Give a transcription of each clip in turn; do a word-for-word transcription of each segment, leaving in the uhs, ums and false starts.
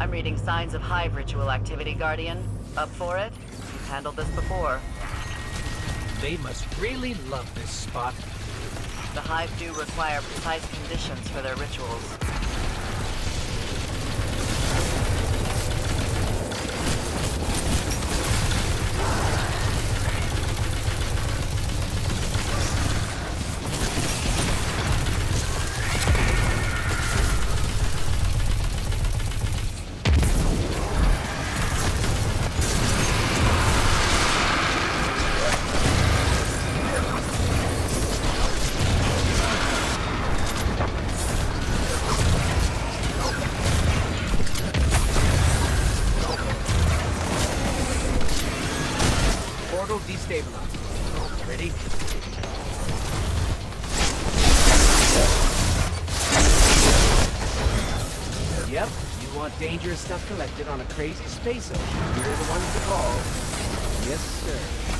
I'm reading signs of hive ritual activity, Guardian. Up for it? You've handled this before. They must really love this spot. The hive do require precise conditions for their rituals. Destabilized. Ready? Yep, you want dangerous stuff collected on a crazy space ocean. You're the ones to call. Yes, sir.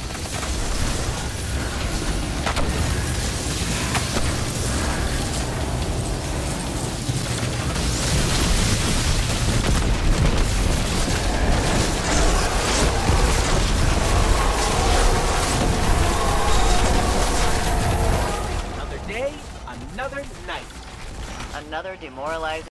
Another night. Another demoralizing